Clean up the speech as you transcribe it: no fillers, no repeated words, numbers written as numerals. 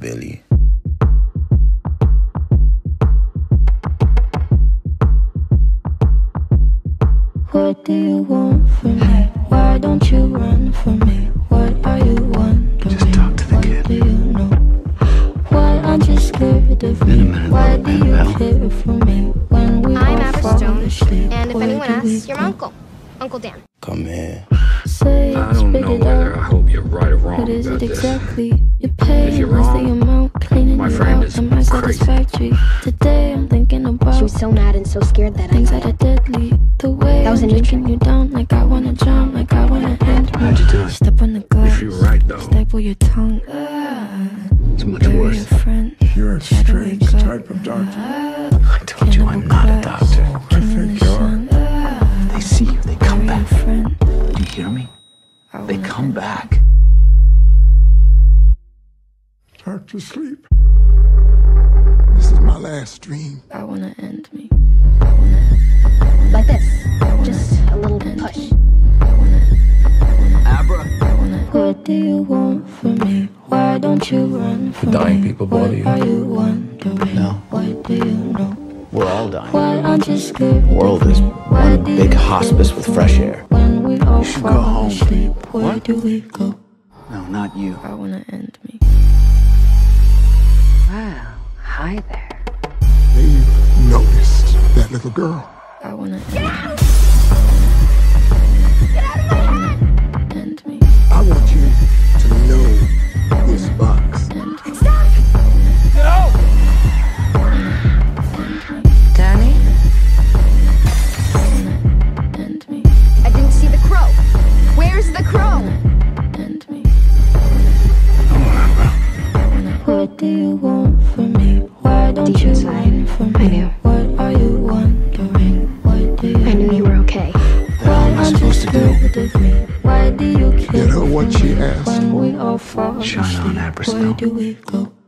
Billie. What do you want from me? Why don't you run from me? What are you wondering? Just talk to the what kid. Do you know? Why aren't you scared of me? Why do you care for me? When we I'm all Abra fall Jones, asleep, and if where anyone do we asks, you're my go? uncle, Uncle Dan. Come here. Say I don't know whether I hope you're right or wrong What is about it this. exactly? You're paying If you're what's the wrong, amount? Cleaning my you friend out, is am I crazy. satisfactory? Today I'm thinking about She was so mad and so scared that things that are deadly. The way That was I'm a new drinking you down, like I wanna drown, like I wanna end me. How'd you do it? Step on the glass, If you're right, though, staple your tongue. it's much Bury worse. your friend. You're a strange type of doctor. I told you I'm not a doctor. I think you're. They see you, they come back. Friend. Do you hear me? They come back. Start to sleep. This is my last dream. I wanna end me. like this. Just a little push. Abra. What do you want from me? Why don't you run from Dying me? people bother you? What are you wondering? No. What do you know? We're all dying. Why aren't you scared? The world is one big hospice with fresh air. When we all should go fall home. asleep, where What? do we go? No, not you. I wanna end me. Wow, hi there. They've noticed that little girl. I wanna end me. I want you to know this box. Danny? End me. I didn't see the crow. Where's the crow? End me. What do you want from me? Why don't Deep you inside, run from me? I knew. What are you wondering? What do you I knew you were okay. What am I supposed to do? Of me? Why do you care? Get her what she asked When for. we all fall Shine on, asleep, Abra where Snow. do we go?